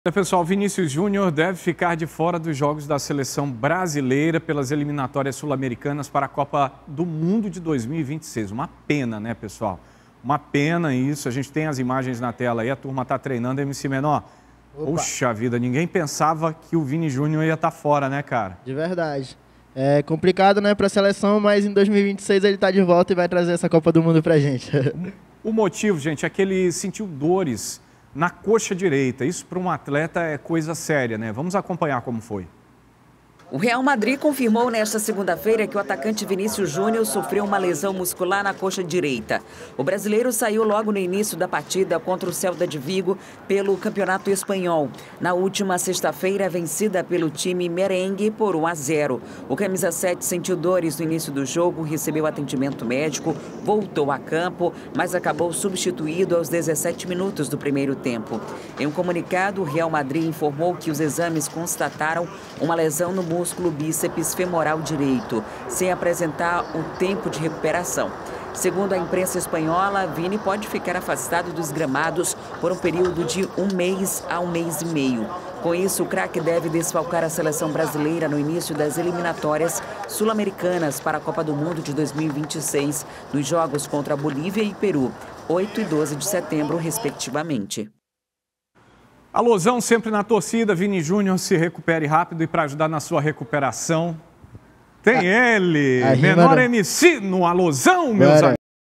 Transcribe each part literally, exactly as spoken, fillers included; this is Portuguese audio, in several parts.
Pessoal, Vinícius Júnior deve ficar de fora dos jogos da seleção brasileira pelas eliminatórias sul-americanas para a Copa do Mundo de dois mil e vinte e seis. Uma pena, né, pessoal? Uma pena isso. A gente tem as imagens na tela aí, a turma está treinando. M C Menor, Opa. Puxa vida, ninguém pensava que o Vini Júnior ia estar fora, né, cara? De verdade. É complicado, né, para a seleção, mas em dois mil e vinte e seis ele está de volta e vai trazer essa Copa do Mundo para a gente. O motivo, gente, é que ele sentiu dores na coxa direita. Isso para um atleta é coisa séria, né? Vamos acompanhar como foi. O Real Madrid confirmou nesta segunda-feira que o atacante Vinícius Júnior sofreu uma lesão muscular na coxa direita. O brasileiro saiu logo no início da partida contra o Celta de Vigo pelo Campeonato Espanhol. Na última sexta-feira, vencida pelo time merengue por um a zero. O camisa sete sentiu dores no início do jogo, recebeu atendimento médico, voltou a campo, mas acabou substituído aos dezessete minutos do primeiro tempo. Em um comunicado, o Real Madrid informou que os exames constataram uma lesão no músculo músculo bíceps femoral direito, sem apresentar um tempo de recuperação. Segundo a imprensa espanhola, Vini pode ficar afastado dos gramados por um período de um mês a um mês e meio. Com isso, o craque deve desfalcar a seleção brasileira no início das eliminatórias sul-americanas para a Copa do Mundo de dois mil e vinte e seis, nos jogos contra Bolívia e Peru, oito e doze de setembro, respectivamente. Alôzão sempre na torcida, Vini Júnior se recupere rápido e para ajudar na sua recuperação, tem a, ele, a Menor do... M C no Alôzão, meus amigos.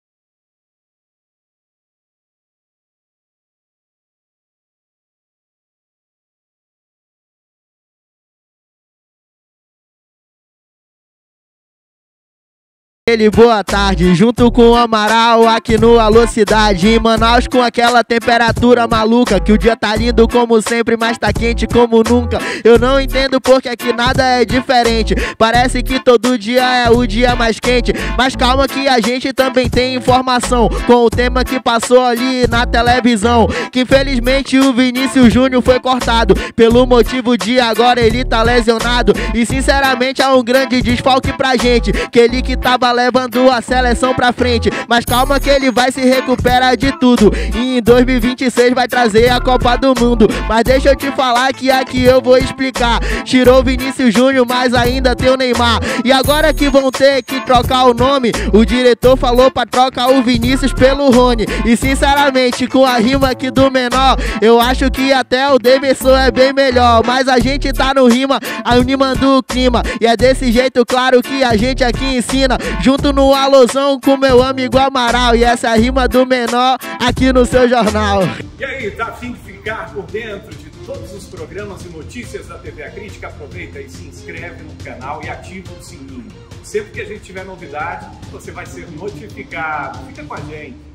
Ele, boa tarde, junto com o Amaral aqui no Alô Cidade, em Manaus com aquela temperatura maluca, que o dia tá lindo como sempre, mas tá quente como nunca. Eu não entendo porque aqui nada é diferente, parece que todo dia é o dia mais quente. Mas calma que a gente também tem informação com o tema que passou ali na televisão, que infelizmente o Vinícius Júnior foi cortado, pelo motivo de agora ele tá lesionado. E sinceramente é um grande desfalque pra gente, que ele que tava levando a seleção pra frente, mas calma que ele vai se recuperar de tudo e em dois mil e vinte e seis vai trazer a Copa do Mundo. Mas deixa eu te falar que aqui eu vou explicar. Tirou o Vinícius Júnior, mas ainda tem o Neymar, e agora que vão ter que trocar o nome, o diretor falou pra trocar o Vinícius pelo Rony. E sinceramente, com a rima aqui do Menor, eu acho que até o Demerson é bem melhor, mas a gente tá no rima, animando o clima, e é desse jeito claro que a gente aqui ensina, junto no Alôzão com meu amigo Amaral, e essa é a rima do Menor aqui no seu jornal. E aí, tá a fim de ficar por dentro de todos os programas e notícias da T V A Crítica? Aproveita e se inscreve no canal e ativa o sininho. Sempre que a gente tiver novidade, você vai ser notificado. Fica com a gente.